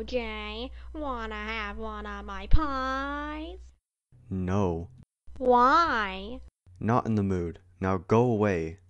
Jay, wanna have one of my pies? No, Why? not in the mood. Now go away.